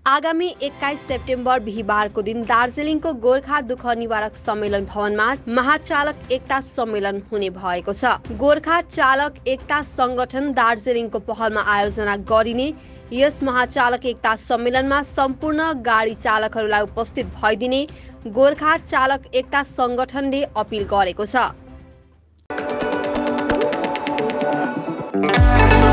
आगामी 21 सेप्टेम्बर बिहीबारको दिन दार्जिलिङको गोर्खा दुःख निवारक सम्मेलन भवनमा महाचालक एकता सम्मेलन हुने भएको छ। गोर्खा चालक एकता संगठन दार्जिलिङको पहलमा आयोजना गरिने यस महाचालक एकता सम्मेलनमा सम्पूर्ण गाडी चालकहरूलाई उपस्थित भइदिने गोर्खा चालक एकता संगठनले अपिल गरेको छ।